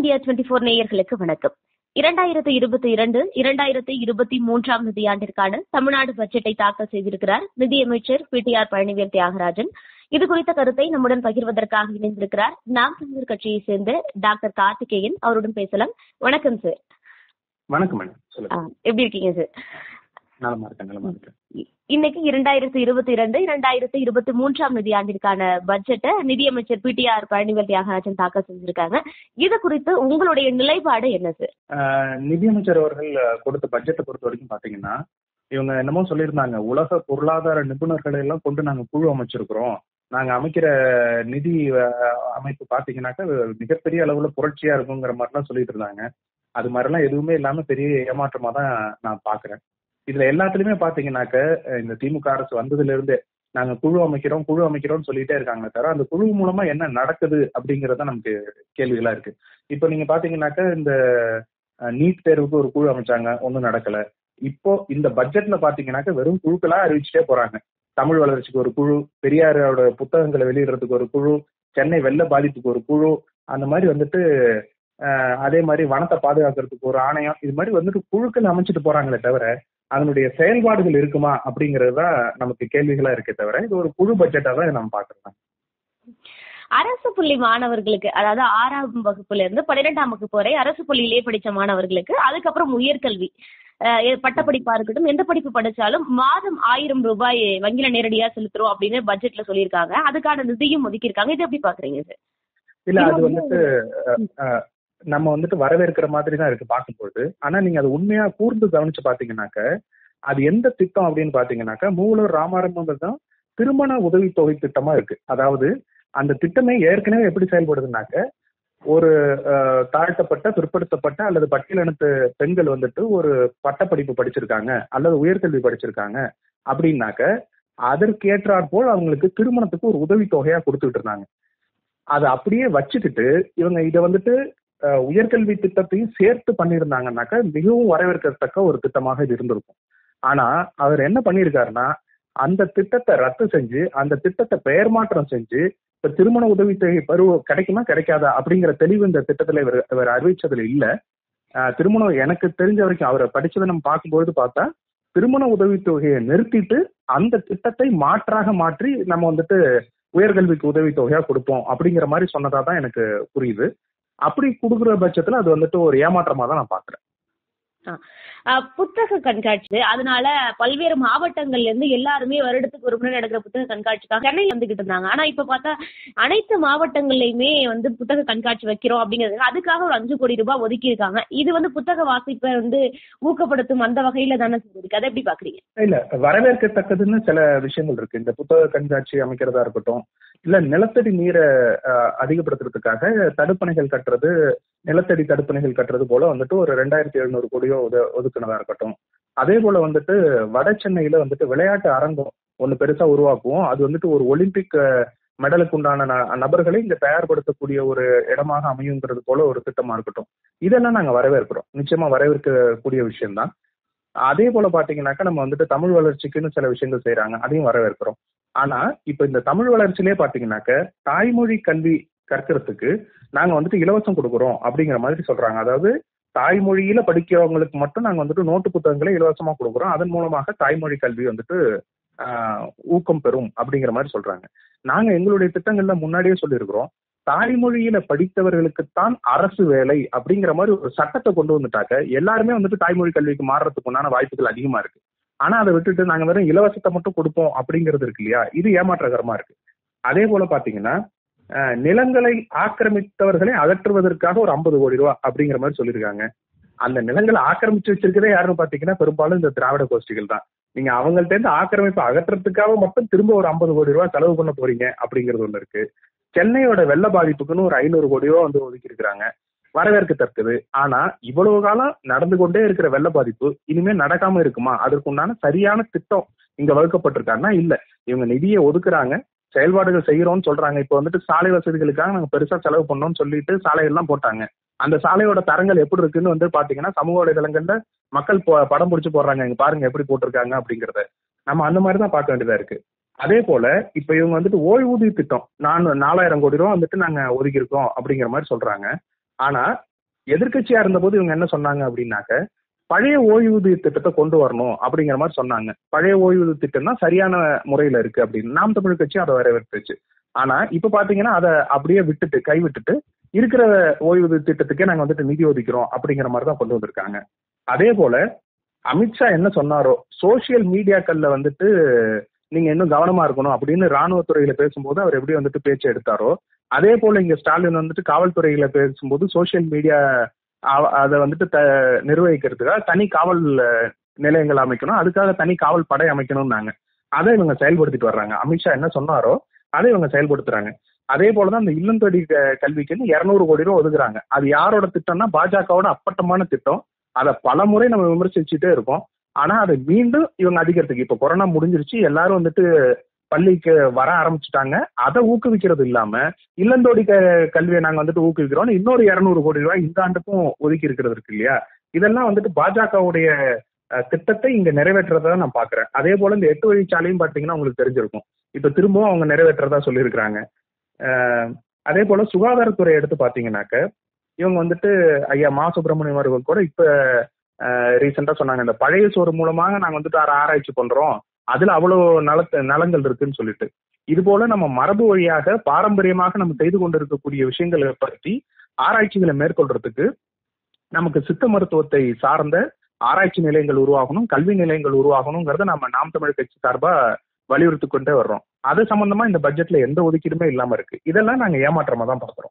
India 24 நேயர்களுக்கு வணக்கம். 2022, 2023 நிதியாண்டிற்கான தமிழ்நாடு பட்ஜெட்டை தாக்கல் செய்திருக்கிறார் நிதியமைச்சர் பிடிஆர் பழனிவேல் தியாகராஜன். இது குறித்த கருத்தை நம்முடன் பகிர்வதற்காக இணைந்திருக்கிறார் நாம் தமிழர் கட்சியை சேர்ந்த டாக்டர் கார்த்திகேயன். அவருடன் பேசலாம். வணக்கம் சார். வணக்கம். எப்படி இருக்கீங்க சார்? நலமா இருக்கேன். இன்னைக்கு 2022, 2023 நிதியாண்டிற்கான பட்ஜெட்டை நிதியமைச்சர் பிடிஆர் பழனிவேல் தியாகராஜன் தாக்கல் செஞ்சிருக்காங்க. இது குறித்து உங்களுடைய நிலைப்பாடு என்ன சார்? நிதியமைச்சர் அவர்கள் கொடுத்த பட்ஜெட்டை பொறுத்த வரைக்கும் பாத்தீங்கன்னா, இவங்க என்னமோ சொல்லியிருந்தாங்க, உலக பொருளாதார நிபுணர்களை எல்லாம் கொண்டு நாங்க குழு அமைச்சிருக்கிறோம், நாங்க அமைக்கிற நிதி அமைப்பு பாத்தீங்கன்னாக்கா மிகப்பெரிய அளவுல புரட்சியா இருக்குங்கிற மாதிரிலாம் சொல்லிட்டு இருந்தாங்க. அது மாதிரிலாம் எதுவுமே இல்லாம பெரிய ஏமாற்றமா தான் நான் பாக்குறேன். இதுல எல்லாத்துலயுமே பாத்தீங்கன்னாக்க இந்த திமுக அரசு வந்ததுல இருந்து நாங்க குழு அமைக்கிறோம்னு சொல்லிட்டே இருக்காங்க தவிர அந்த குழு மூலமா என்ன நடக்குது அப்படிங்கறத நமக்கு கேள்விகளா இருக்கு. இப்ப நீங்க பாத்தீங்கன்னாக்க இந்த நீட் தேர்வுக்கு ஒரு குழு அமைச்சாங்க, ஒன்னும் நடக்கல. இப்போ இந்த பட்ஜெட்ல பாத்தீங்கன்னாக்க வெறும் குழுக்களா அறிவிச்சுட்டே போறாங்க. தமிழ் வளர்ச்சிக்கு ஒரு குழு, பெரியாரோட புத்தகங்களை வெளியிடறதுக்கு ஒரு குழு, சென்னை வெள்ள பாதிப்புக்கு ஒரு குழு, அந்த மாதிரி வந்துட்டு அதே மாதிரி வனத்தை பாதுகாக்கிறதுக்கு ஒரு ஆணையம், இது மாதிரி வந்துட்டு குழுக்கள் அமைச்சிட்டு போறாங்களே தவிர அதனுடைய செயல்பாடுகள் இருக்குமா அப்படிங்கிறது தான் நமக்கு கேள்விகளா இருக்கே தவிர இது ஒரு குழு பட்ஜெட்டா தான் நம்ம பாக்குறோம். அரசு பள்ளி மாணவர்களுக்கு, அதாவது 6ஆம் வகுப்புல இருந்து 12ஆம் வகுப்பு வரை அரசு பள்ளியிலே படிச்ச மாணவர்களுக்கு, அதுக்கப்புறம் உயர்கல்வி பட்டப்படிப்பா இருக்கட்டும், எந்த படிப்பு படிச்சாலும் மாதம் 1000 ரூபாய் வங்கியில நேரடியா செலுத்துறோம் அப்படின்னு பட்ஜெட்ல சொல்லியிருக்காங்க. அதுக்கான நிதியும் ஒதுக்கியிருக்காங்க. இது எப்படி பாக்குறீங்க சார்? இல்ல, அது வந்துட்டு நம்ம வந்துட்டு வரவேற்கிற மாதிரி தான் இருக்கு பார்க்கும்போது. ஆனா நீங்க அது உண்மையா கூர்ந்து கவனிச்சு பாத்தீங்கன்னாக்க அது எந்த திட்டம் அப்படின்னு பாத்தீங்கன்னாக்கா மூலூர் ராமாரம்பம் தான் திருமண உதவித்தொகை திட்டமா இருக்கு. அதாவது அந்த திட்டமே ஏற்கனவே எப்படி செயல்படுதுனாக்க, ஒரு தாழ்த்தப்பட்ட, பிற்படுத்தப்பட்ட அல்லது பட்டியலினத்து பெண்கள் வந்துட்டு ஒரு பட்டப்படிப்பு படிச்சிருக்காங்க அல்லது உயர்கல்வி படிச்சிருக்காங்க அப்படின்னாக்க அதற்கு ஏற்றாற்போல் அவங்களுக்கு திருமணத்துக்கு ஒரு உதவித்தொகையா கொடுத்துட்டு இருந்தாங்க. அதை அப்படியே வச்சுக்கிட்டு இவங்க இதை வந்துட்டு உயர்கல்வி திட்டத்தையும் சேர்த்து பண்ணியிருந்தாங்கன்னாக்கா மிகவும் வரவேற்கத்தக்க ஒரு திட்டமாக இது இருந்திருக்கும். ஆனா அவர் என்ன பண்ணியிருக்காருன்னா, அந்த திட்டத்தை ரத்து செஞ்சு அந்த திட்டத்தை பெயர் மாற்றம் செஞ்சு இப்ப திருமண உதவித்தொகை கிடைக்குமா கிடைக்காதா அப்படிங்கிற தெளிவு இந்த திட்டத்துல இவர் அறிவிச்சதுல இல்ல. திருமணம் எனக்கு தெரிஞ்ச வரைக்கும் அவரை படிச்சதை நம்ம பார்க்கும்போது பார்த்தா திருமண உதவித்தொகையை நிறுத்திட்டு அந்த திட்டத்தை மாற்றாக மாற்றி நம்ம வந்துட்டு உயர்கல்விக்கு உதவித்தொகையா கொடுப்போம் அப்படிங்கிற மாதிரி சொன்னதா தான் எனக்கு புரியுது. அப்படி கொடுக்குற பட்சத்துல அது வந்துட்டு ஒரு ஏமாற்றமா தான் நான் பாக்குறேன். புத்தக கண்காட்சி, அதனால பல்வேறு மாவட்டங்கள்ல இருந்து எல்லாருமே வருடத்துக்கு ஒரு முறை நடக்கிற புத்தக கண்காட்சிக்காக சென்னை வந்துகிட்டு இருந்தாங்க. ஆனா இப்ப பார்த்தா அனைத்து மாவட்டங்கள்லயுமே புத்தக கண்காட்சி வைக்கிறோம் அப்படிங்கிறது, அதுக்காக ஒரு 5 கோடி ரூபாய் ஒதுக்கி இருக்காங்க. இது புத்தக வாசிப்பை ஊக்கப்படுத்தும் அந்த வகையில தானே இருக்கு. அதை எப்படி பாக்குறீங்க? இல்ல, வரவேற்கத்தக்கதுன்னு சில விஷயங்கள் இருக்கு. இந்த புத்தக கண்காட்சி அமைக்கிறதா இருக்கட்டும், இல்ல நிலத்தடி நீரை அதிகப்படுத்துறதுக்காக தடுப்பணைகள் கட்டுறது, நிலத்தடி தடுப்பணைகள் கட்டுறது போல வந்துட்டு ஒரு 2700 கோடியோ ஒதுக்குனதா இருக்கட்டும். அதே போல வந்துட்டு வட சென்னையில வந்துட்டு விளையாட்டு அரங்கம் ஒண்ணு பெருசா உருவாக்குவோம், அது வந்துட்டு ஒரு ஒலிம்பிக் மெடலுக்கு உண்டான நபர்களை இங்க தயார்படுத்தக்கூடிய ஒரு இடமாக அமையுங்கிறது போல ஒரு திட்டமா இருக்கட்டும். இதெல்லாம் நாங்க வரவேற்கிறோம், நிச்சயமா வரவேற்கக்கூடிய விஷயம்தான். அதே போல பாத்தீங்கன்னாக்கா நம்ம வந்துட்டு தமிழ் வளர்ச்சிக்குன்னு சில விஷயங்கள் செய்யறாங்க, அதையும் வரவேற்கிறோம். ஆனா இப்ப இந்த தமிழ் வளர்ச்சியிலே பாத்தீங்கன்னாக்க தாய்மொழி கல்வி கற்கிறதுக்கு நாங்க வந்துட்டு இலவசம் கொடுக்குறோம் அப்படிங்கிற மாதிரி சொல்றாங்க. அதாவது தாய்மொழியில படிக்கிறவங்களுக்கு மட்டும் நாங்க வந்துட்டு நோட்டு புத்தகங்களை இலவசமா கொடுக்குறோம், அதன் மூலமாக தாய்மொழி கல்வி வந்துட்டு ஊக்கம் பெறும் அப்படிங்கிற மாதிரி சொல்றாங்க. நாங்க எங்களுடைய திட்டங்கள்ல முன்னாடியே சொல்லியிருக்கிறோம், தாய்மொழியில படித்தவர்களுக்குத்தான் அரசு வேலை அப்படிங்கிற மாதிரி ஒரு சட்டத்தை கொண்டு வந்துட்டாக்க எல்லாருமே வந்துட்டு தாய்மொழி கல்விக்கு மாறுறதுக்கு உண்டான வாய்ப்புகள் அதிகமா இருக்கு. ஆனா அதை விட்டுட்டு நாங்க வெறும் இலவசத்தை மட்டும் கொடுப்போம் அப்படிங்கிறது இருக்கு இல்லையா, இது ஏமாற்றகரமா இருக்கு. அதே போல பாத்தீங்கன்னா நிலங்களை ஆக்கிரமித்தவர்களை அகற்றுவதற்காக ஒரு 50 கோடி ரூபாய் அப்படிங்கிற மாதிரி சொல்லியிருக்காங்க. அந்த நிலங்களை ஆக்கிரமிச்சு வச்சிருக்கிறதே யாருன்னு பாத்தீங்கன்னா பெரும்பாலும் இந்த திராவிட கோஷ்டிகள் தான். நீங்க அவங்கள்ட்ட இருந்து ஆக்கிரமிப்பு அகற்றத்துக்காக மட்டும் திரும்ப ஒரு 50 கோடி ரூபாய் செலவு பண்ண போறீங்க அப்படிங்கிறது ஒண்ணு இருக்கு. சென்னையோட வெள்ள பாதிப்புக்குன்னு ஒரு 500 கோடி ரூபாய் ஒதுக்கி இருக்கிறாங்க, வரவேற்கத்தக்கது. ஆனா இவ்வளவு காலம் நடந்து கொண்டே இருக்கிற வெள்ள பாதிப்பு இனிமே நடக்காம இருக்குமா? அதற்குண்டான சரியான திட்டம் இங்க வகுக்கப்பட்டிருக்காங்கன்னா இல்ல. இவங்க நிதியை ஒதுக்குறாங்க, செயல்பாடுகள் செய்யறோம்னு சொல்றாங்க. இப்ப வந்துட்டு சாலை வசதிகளுக்காக நாங்க பெருசா செலவு பண்ணோம்னு சொல்லிட்டு சாலைகள்லாம் போட்டாங்க. அந்த சாலையோட தரங்கள் எப்படி இருக்குன்னு பாத்தீங்கன்னா சமூக வலைதளங்கள்ல மக்கள் படம் பிடிச்சு போடுறாங்க, இங்க பாருங்க எப்படி போட்டிருக்காங்க அப்படிங்கறத. நம்ம அந்த மாதிரிதான் பார்க்க வேண்டியதா இருக்கு. அதே போல இப்ப இவங்க ஓய்வூதிய திட்டம் 4000 கோடி ரூபாய் நாங்க ஒதுக்கி இருக்கோம் அப்படிங்கிற மாதிரி சொல்றாங்க. ஆனா எதிர்க்கட்சியா இருந்தபோது இவங்க என்ன சொன்னாங்க அப்படின்னாக்க, பழைய ஓய்வூதிய திட்டத்தை கொண்டு வரணும் அப்படிங்கிற மாதிரி சொன்னாங்க. பழைய ஓய்வூதிய திட்டம் தான் சரியான முறையில இருக்கு அப்படின்னு நாம் தமிழ் கட்சி அதை வரவேற்றுச்சு. ஆனா இப்ப பாத்தீங்கன்னா அதை அப்படியே விட்டுட்டு கைவிட்டுட்டு இருக்கிற ஓய்வூதிய திட்டத்துக்கே நாங்க வந்துட்டு நிதி ஒதுக்கிறோம் அப்படிங்கிற மாதிரி தான் கொண்டு வந்திருக்காங்க. அதே போல அமித்ஷா என்ன சொன்னாரோ, சோசியல் மீடியாக்கள்ல வந்துட்டு நீங்க இன்னும் கவனமா இருக்கணும் அப்படின்னு ராணுவத்துறையில பேசும்போது அவர் எப்படி வந்துட்டு பேச்சு எடுத்தாரோ, அதே போல இங்க ஸ்டாலின் வந்துட்டு காவல்துறையில பேசும்போது சோசியல் மீடியா அதை வந்துட்டு நிர்வகிக்கிறதுக்காக தனி காவல் நிலையங்கள் அமைக்கணும், அதுக்காக தனி காவல் படை அமைக்கணும்னாங்க. அதை இவங்க செயல்படுத்திட்டு வர்றாங்க. அமித்ஷா என்ன சொன்னாரோ அதை இவங்க செயல்படுத்துறாங்க. அதே போலதான் இந்த இல்லந்தோடி கல்விக்குன்னு 200 கோடி ரூபாய் ஒதுக்குறாங்க. அது யாரோட திட்டம்னா பாஜகவோட அப்பட்டமான திட்டம். அதை பல முறை நம்ம விமர்சிச்சுட்டே இருக்கோம். ஆனா அதை மீண்டும் இவங்க அதிகரித்துக்கு, இப்ப கொரோனா முடிஞ்சிருச்சு, எல்லாரும் வந்துட்டு பள்ளிக்கு வர ஆரம்பிச்சுட்டாங்க. அதை ஊக்குவிக்கிறது இல்லாம இல்லந்தோடி கல்வியை நாங்க வந்துட்டு ஊக்குவிக்கிறோம், இன்னொரு 200 கோடி ரூபாய் இந்த ஆண்டுக்கும் ஒதுக்கி இருக்கிறது இருக்கு இல்லையா. இதெல்லாம் வந்துட்டு பாஜகவுடைய திட்டத்தை இங்க நிறைவேற்றதா நான் பாக்குறேன். அதே போல இந்த 8 வழிச்சாலையும் பாத்தீங்கன்னா உங்களுக்கு தெரிஞ்சிருக்கும், இப்ப திரும்பவும் அவங்க நிறைவேற்றதா சொல்லியிருக்கிறாங்க. அதே போல சுகாதாரத்துறை எடுத்து பாத்தீங்கன்னாக்க இவங்க வந்துட்டு ஐயா மா சுப்பிரமணியம் அவர்கள் கூட இப்ப ரீசெண்டா சொன்னாங்க, இந்த பழைய சோறு மூலமாக நாங்க வந்துட்டு ஆராய்ச்சி பண்றோம், அதுல அவ்வளவு நலங்கள் இருக்குன்னு சொல்லிட்டு. இது போல நம்ம மரபு வழியாக பாரம்பரியமாக நம்ம செய்து கொண்டிருக்கக்கூடிய விஷயங்களை பற்றி ஆராய்ச்சிகளை மேற்கொள்றதுக்கு நமக்கு சித்த மருத்துவத்தை சார்ந்த ஆராய்ச்சி நிலையங்கள் உருவாகணும், கல்வி நிலையங்கள் உருவாகணுங்கிறத நம்ம நாம் தமிழ் கட்சி சார்பா வலியுறுத்தி கொண்டே வர்றோம். அது சம்பந்தமா இந்த பட்ஜெட்ல எந்த ஒதுக்கீடுமே இல்லாம இருக்கு. இதெல்லாம் நாங்க ஏமாற்றமா தான் பாக்குறோம்.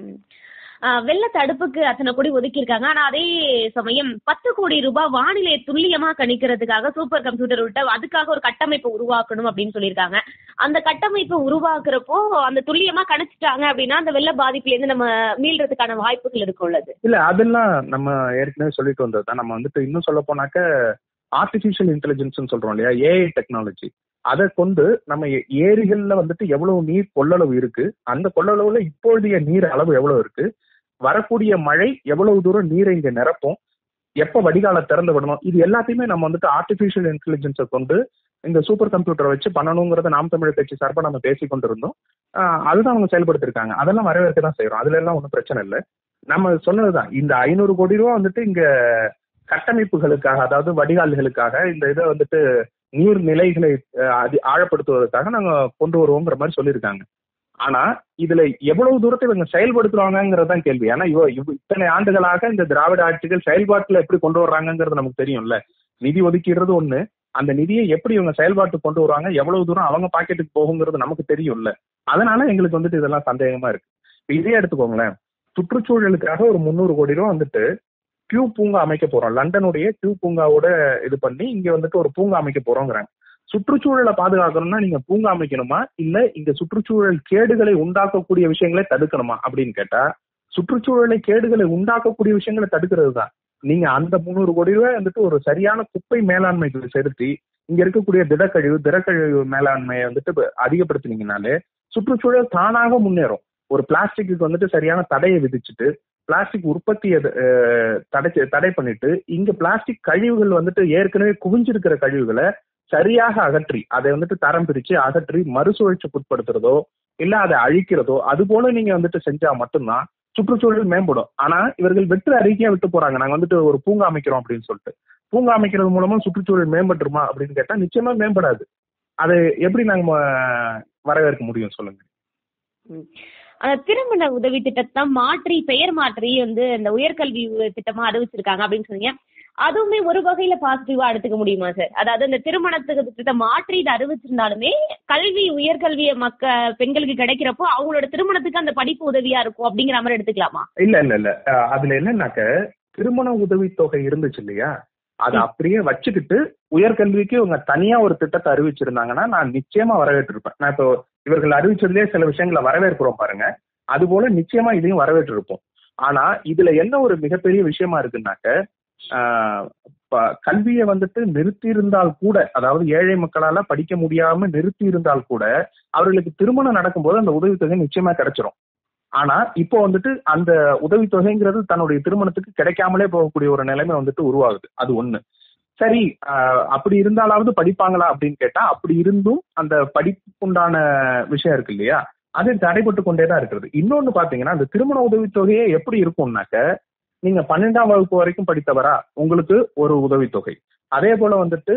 வெள்ள தடுப்புக்கு அத்தனை கோடி ஒதுக்கியிருக்காங்க. ஆனா அதே சமயம் 10 கோடி ரூபாய் வானிலையை துல்லியமா கணிக்கிறதுக்காக சூப்பர் கம்ப்யூட்டர் விட்டு அதுக்காக ஒரு கட்டமைப்பை உருவாக்கணும் அப்படின்னு சொல்லியிருக்காங்க. அந்த கட்டமைப்பை உருவாக்குறப்போ அந்த துல்லியமா கணிச்சிட்டாங்க அப்படின்னா அந்த வெள்ள பாதிப்புல இருந்து நம்ம மீள்றதுக்கான வாய்ப்புகள் இருக்கு உள்ளது. இல்ல அதெல்லாம் நம்ம ஏற்கனவே சொல்லிட்டு வந்ததுதான். நம்ம வந்துட்டு இன்னும் சொல்ல போனாக்க ஆர்டிபிஷியல் இன்டெலிஜென்ஸ் சொல்றோம் இல்லையா, ஏஐ டெக்னாலஜி, அதை கொண்டு நம்ம ஏரிகள்ல வந்துட்டு எவ்வளவு நீர் கொள்ளளவு இருக்கு, அந்த கொள்ளளவுல இப்போதைய நீர் அளவு எவ்வளவு இருக்கு, வரக்கூடிய மழை எவ்வளவு தூரம் நீரை இங்க நிரப்பும், எப்ப வடிகால திறந்து விடணும், இது எல்லாத்தையுமே நம்ம வந்துட்டு ஆர்டிபிஷியல் இன்டெலிஜென்ஸை கொண்டு இந்த சூப்பர் கம்ப்யூட்டரை வச்சு பண்ணணுங்கிறத நாம் தமிழ் கட்சி சார்பா நம்ம பேசி கொண்டிருந்தோம். அதுதான் அவங்க செயல்படுத்திருக்காங்க. அதெல்லாம் வரவேற்க தான் செய்யறோம். அதுல எல்லாம் ஒன்றும் பிரச்சனை இல்லை. நம்ம சொன்னதுதான், இந்த 500 கோடி ரூபாய் வந்துட்டு இங்க கட்டமைப்புகளுக்காக, அதாவது வடிகால்களுக்காக, இந்த இதை வந்துட்டு நீர்நிலைகளை ஆழப்படுத்துவதற்காக நாங்க கொண்டு வருவோங்கிற மாதிரி சொல்லியிருக்காங்க. ஆனா இதுல எவ்வளவு தூரத்தை இவங்க செயல்படுத்துறாங்கிறதான் கேள்வி. ஏன்னா இத்தனை ஆண்டுகளாக இந்த திராவிட ஆட்சிகள் செயல்பாட்டுல எப்படி கொண்டு வர்றாங்கிறது நமக்கு தெரியும்ல. நிதி ஒதுக்கிடுறது ஒண்ணு, அந்த நிதியை எப்படி இவங்க செயல்பாட்டு கொண்டு வருவாங்க, எவ்வளவு தூரம் அவங்க பாக்கெட்டுக்கு போகுங்கிறது நமக்கு தெரியும்ல. அதனால எங்களுக்கு வந்துட்டு இதெல்லாம் சந்தேகமா இருக்கு. இதே எடுத்துக்கோங்களேன், சுற்றுச்சூழலுக்காக ஒரு 300 கோடி ரூபாய் வந்துட்டு கியூ பூங்கா அமைக்க போறோம், லண்டனுடைய கியூ பூங்காவோட இது பண்ணி இங்க வந்துட்டு ஒரு பூங்கா அமைக்க போறோங்கிறாங்க. சுற்றுச்சூழலை பாதுகாக்கணும்னா நீங்க பூங்கா அமைக்கணுமா, இல்ல இங்க சுற்றுச்சூழல் கேடுகளை உண்டாக்கக்கூடிய விஷயங்களை தடுக்கணுமா அப்படின்னு கேட்டா, சுற்றுச்சூழலை கேடுகளை உண்டாக்கக்கூடிய விஷயங்களை தடுக்கிறது தான். நீங்க அந்த 300 கோடி ரூபாய் வந்துட்டு ஒரு சரியான குப்பை மேலாண்மைக்கு செலுத்தி இங்க இருக்கக்கூடிய திடக்கழிவு மேலாண்மையை வந்துட்டு அதிகப்படுத்தினீங்கனாலே சுற்றுச்சூழல் தானாக முன்னேறும். ஒரு பிளாஸ்டிக்கு வந்துட்டு சரியான தடையை விதிச்சுட்டு பிளாஸ்டிக் உற்பத்தியை தடை பண்ணிட்டு இங்க பிளாஸ்டிக் கழிவுகள் வந்துட்டு ஏற்கனவே குவிஞ்சிருக்கிற கழிவுகளை சரியாக அகற்றி அதை வந்துட்டு தரம் பிரிச்சு அகற்றி மறுசுழற்சிக்கு உட்படுத்துறதோ இல்ல அதை அழிக்கிறதோ அது போல நீங்க வந்துட்டு செஞ்சா மட்டும்தான் சுற்றுச்சூழல் மேம்படும். ஆனா இவர்கள் வெற்று அறிக்கையா விட்டு போறாங்க, நாங்க வந்துட்டு ஒரு பூங்கா அமைக்கிறோம் அப்படின்னு சொல்லிட்டு. பூங்கா அமைக்கிறது மூலமா சுற்றுச்சூழல் மேம்பட்டுருமா அப்படின்னு கேட்டா நிச்சயமா மேம்படாது. அதை எப்படி நாங்க வரவேற்க முடியும் சொல்லுங்க. திருமண உதவி திட்டத்தை மாற்றி பெயர் மாற்றி வந்து இந்த உயர்கல்வி திட்டமா அறிவிச்சிருக்காங்க அப்படின்னு சொன்னீங்க. அதுவுமே ஒரு வகையில பாசிட்டிவா எடுத்துக்க முடியுமா சார்? அதாவது இந்த திருமணத்துக்கு திட்டத்தை மாற்றி இதை அறிவிச்சிருந்தாலுமே கல்வி உயர்கல்விய பெண்களுக்கு கிடைக்கிறப்போ அவங்களோட திருமணத்துக்கு அந்த படிப்பு உதவியா இருக்கும் அப்படிங்கிற மாதிரி எடுத்துக்கலாமா? இல்ல அதுல என்னன்னாக்க திருமண உதவி தொகை இருந்துச்சு இல்லையா, அதை அப்படியே வச்சுக்கிட்டு உயர்கல்விக்கு இவங்க தனியா ஒரு திட்டத்தை அறிவிச்சிருந்தாங்கன்னா நான் நிச்சயமா வரவேற்றிருப்பேன். நான் இப்போ இவர்கள் அறிவிச்சதுலேயே சில விஷயங்களை வரவேற்கிறோம் பாருங்க, அது போல நிச்சயமா இதையும் வரவேற்றிருப்போம். ஆனா இதுல என்ன ஒரு மிகப்பெரிய விஷயமா இருக்குன்னாக்க, கல்வியை வந்துட்டு நிறுத்தி இருந்தால் கூட, அதாவது ஏழை மக்களால படிக்க முடியாம நிறுத்தி இருந்தால் கூட அவர்களுக்கு திருமணம் நடக்கும்போது அந்த உதவித்தொகை நிச்சயமா கிடைச்சிரும். ஆனா இப்போ வந்துட்டு அந்த உதவித்தொகைங்கிறது தன்னுடைய திருமணத்துக்கு கிடைக்காமலே போகக்கூடிய ஒரு நிலைமை வந்துட்டு உருவாகுது. அது ஒண்ணு. சரி, அப்படி இருந்தாலாவது படிப்பாங்களா அப்படின்னு கேட்டா, அப்படி இருந்தும் அந்த படிப்புக்குண்டான விஷயம் இருக்கு இல்லையா, அது தடைபட்டு கொண்டேதான் இருக்கிறது. இன்னொன்னு பாத்தீங்கன்னா, அந்த திருமண உதவித்தொகையே எப்படி இருக்கும்னாக்க, நீங்க 12ஆம் வகுப்பு வரைக்கும் படித்தவரா, உங்களுக்கு ஒரு உதவித்தொகை. அதே போல வந்துட்டு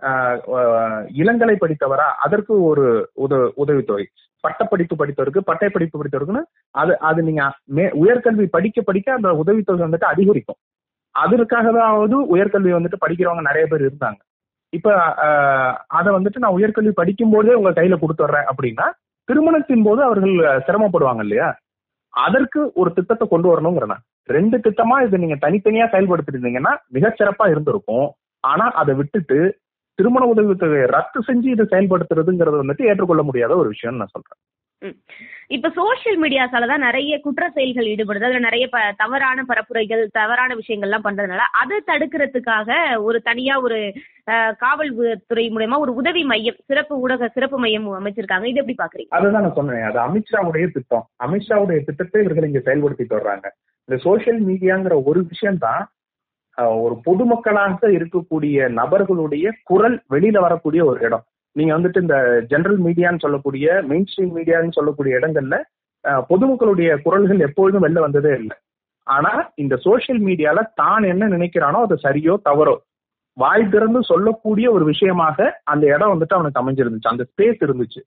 இளங்கலை படித்தவரா, அதற்கு ஒரு உதவித்தொகை. பட்டப்படிப்பு படித்தவருக்கு, பட்டய படிப்பு படித்தவருக்குன்னு அது நீங்க உயர்கல்வி படிக்க படிக்க அந்த உதவித்தொகை வந்துட்டு அதிகரிக்கும். அதற்காகவாவது உயர்கல்வி வந்துட்டு படிக்கிறவங்க நிறைய பேர் இருந்தாங்க. இப்ப அதை வந்துட்டு நான் உயர்கல்வி படிக்கும் போதே உங்க கையில கொடுத்துட்றேன் அப்படின்னா திருமணத்தின் போது அவர்கள் சிரமப்படுவாங்க இல்லையா? அதற்கு ஒரு திட்டத்தை கொண்டு வரணுங்கிறேன். 2 திட்டமா இதை நீங்க தனித்தனியா செயல்படுத்திருந்தீங்கன்னா மிகச்சிறப்பா இருந்திருக்கும். ஆனா அதை விட்டுட்டு திருமண உதவித்தொகையை ரத்து செஞ்சு இதை செயல்படுத்துறதுங்கிறது வந்துட்டு ஏற்றுக்கொள்ள முடியாத ஒரு விஷயம் நான் சொல்றேன். இப்ப சோசியல் மீடியாஸாலதான் நிறைய குற்ற செயல்கள் ஈடுபடுது. அதுல நிறைய தவறான பரப்புரைகள், தவறான விஷயங்கள்லாம் பண்றதுனால அதை தடுக்கிறதுக்காக ஒரு தனியா ஒரு காவல்துறை மூலமா ஒரு உதவி மையம், சிறப்பு மையம் அமைச்சிருக்காங்க. இது எப்படி பாக்குறீங்க? அதுதான் நான் சொன்னேன், அது அமித்ஷாவுடைய திட்டம். அமித்ஷாவுடைய திட்டத்தை இவர்கள் இங்க செயல்படுத்திட்டு வர்றாங்க. இந்த சோசியல் மீடியாங்கிற ஒரு விஷயம் தான் ஒரு பொதுமக்களாக இருக்கக்கூடிய நபர்களுடைய குரல் வெளியில வரக்கூடிய ஒரு இடம். நீங்க வந்துட்டு இந்த ஜெனரல் மீடியான்னு சொல்லக்கூடிய, மெயின் ஸ்ட்ரீம் மீடியான்னு சொல்லக்கூடிய இடங்கள்ல பொதுமக்களுடைய குரல்கள் எப்பொழுதும் வெளில வந்ததே இல்லை. ஆனா இந்த சோசியல் மீடியால தான் என்ன நினைக்கிறானோ அது சரியோ தவறோ வாய் திறந்து சொல்லக்கூடிய ஒரு விஷயமாக அந்த இடம் வந்துட்டு அவனுக்கு அமைஞ்சிருந்துச்சு, அந்த ஸ்பேஸ் இருந்துச்சு.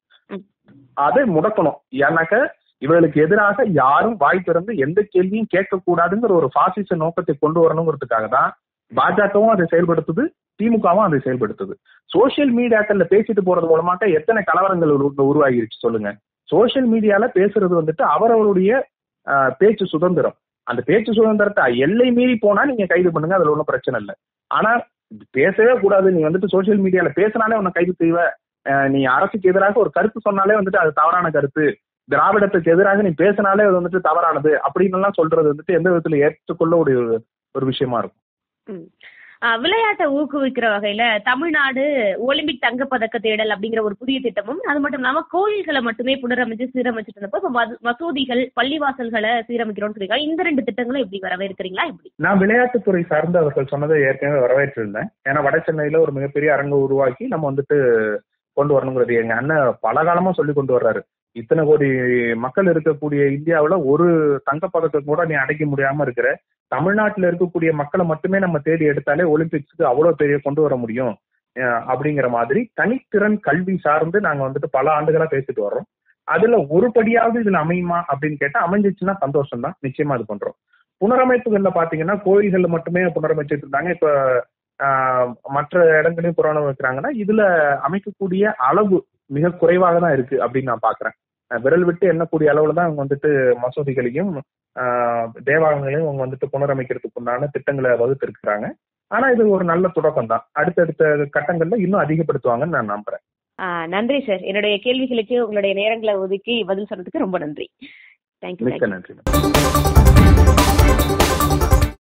அதை முடக்கணும். ஏன்னாக்க இவர்களுக்கு எதிராக யாரும் வாய் திறந்து எந்த கேள்வியும் கேட்கக்கூடாதுங்கிற ஒரு பாசிச நோக்கத்தை கொண்டு வரணுங்கிறதுக்காக தான் பாஜகவும் அதை செயல்படுத்துது, திமுகவும் அதை செயல்படுத்துது. சோசியல் மீடியாக்கள்ல பேசிட்டு போறது மூலமாக எத்தனை கலவரங்கள் உருவாகிருச்சு சொல்லுங்க. சோசியல் மீடியால பேசுறது வந்துட்டு அவரவருடைய பேச்சு சுதந்திரம். அந்த பேச்சு சுதந்திரத்தை எல்லை மீறி போனா நீங்க கைது பண்ணுங்க, அதுல ஒன்றும் பிரச்சனை இல்லை. ஆனா பேசவே கூடாது, நீ வந்துட்டு சோசியல் மீடியால பேசினாலே உன்னை கைது செய்வ, நீ அரசுக்கு எதிராக ஒரு கருத்து சொன்னாலே வந்துட்டு அது தவறான கருத்து, திராவிடத்துக்கு எதிராக நீ பேசினாலே அது வந்துட்டு தவறானது அப்படின்னு எல்லாம் சொல்றது வந்துட்டு எந்த விதத்துல ஏற்றுக்கொள்ள ஒரு விஷயமா இருக்கும். விளையாட்டை ஊக்குவிக்கிற வகையில தமிழ்நாடு ஒலிம்பிக் தங்கப்பதக்க தேடல் அப்படிங்கிற ஒரு புதிய திட்டமும், அது மட்டும் இல்லாம கோயில்களை மட்டுமே புனரமைச்சு சீரமைச்சிட்டு இருந்தப்போ இப்ப மசூதிகள், பள்ளிவாசல்களை சீரமைக்கிறோம்னு சொல்லிருக்காங்க. இந்த 2 திட்டங்களும் எப்படி வரவேற்கிறீங்களா? எப்படி? நான் விளையாட்டுத்துறை சார்ந்து அவர்கள் சொன்னதை ஏற்கனவே வரவேற்றிருந்தேன். ஏன்னா வட சென்னையில ஒரு மிகப்பெரிய அரங்கு உருவாக்கி நம்ம வந்துட்டு கொண்டு வரணுங்கிறது எங்க அண்ணன் பல காலமா சொல்லி கொண்டு வர்றாரு. இத்தனை கோடி மக்கள் இருக்கக்கூடிய இந்தியாவுல ஒரு தங்கப்பதக்கம் கூட நீ அடைக்க முடியாம இருக்கிற, தமிழ்நாட்டில் இருக்கக்கூடிய மக்களை மட்டுமே நம்ம தேடி எடுத்தாலே ஒலிம்பிக்ஸ்க்கு அவ்வளவு பெரிய கொண்டு வர முடியும் அப்படிங்கிற மாதிரி தனித்திறன் கல்வி சார்ந்து நாங்க வந்துட்டு பல ஆண்டுகளா பேசிட்டு வர்றோம். அதுல ஒரு படியாவது இதுல அமையுமா அப்படின்னு கேட்டா அமைஞ்சிச்சுன்னா சந்தோஷம் தான், நிச்சயமா அது பண்றோம். புனரமைப்புகள்ல பாத்தீங்கன்னா கோயில்கள்ல மட்டுமே புனரமைச்சிட்டு இருந்தாங்க, இப்ப மற்ற இடங்களையும் புனரமைக்கிறாங்கன்னா இதுல அமைக்கக்கூடிய அளவு மிக குறைவாக தான் இருக்கு அப்படின்னு நான் பாக்குறேன். விரல் விட்டு எண்ணக்கூடிய அளவுல தான் அவங்க வந்துட்டு மசூதிகளையும் தேவாலயங்களையும் அவங்க வந்துட்டு புனரமைக்கிறதுக்கு உண்டான திட்டங்களை வகுத்திருக்கிறாங்க. ஆனா இது ஒரு நல்ல தொடக்கம் தான். அடுத்தடுத்த கட்டங்கள்ல இன்னும் அதிகப்படுத்துவாங்கன்னு நான் நம்புறேன். நன்றி சார். என்னுடைய கேள்விகளுக்கு உங்களுடைய நேரங்களை ஒதுக்கி பதில் சொன்னதுக்கு ரொம்ப நன்றி. தேங்க்யூ. மிக்க நன்றி.